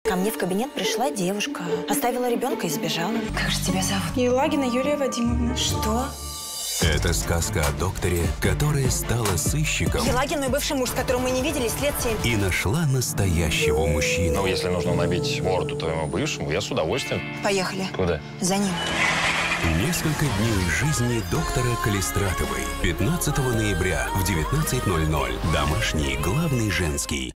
Ко мне в кабинет пришла девушка, оставила ребенка и сбежала. Как же тебя зовут? Елагина Юлия Вадимовна. Что? Это сказка о докторе, которая стала сыщиком Елагин, мой бывший муж, с которым мы не виделись лет 7. и нашла настоящего мужчину. Ну, если нужно набить морду твоему бывшему, я с удовольствием. Поехали. Куда? За ним. Несколько дней жизни доктора Калистратовой. 15 ноября в 19:00. Домашний, главный женский.